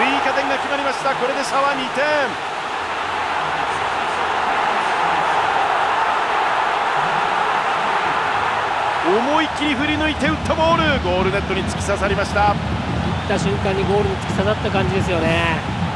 加点が決まりました。これで差は2点。思いっきり振り抜いて打ったボール、ゴールネットに突き刺さりました。 打った瞬間にゴールに突き刺さった感じですよね。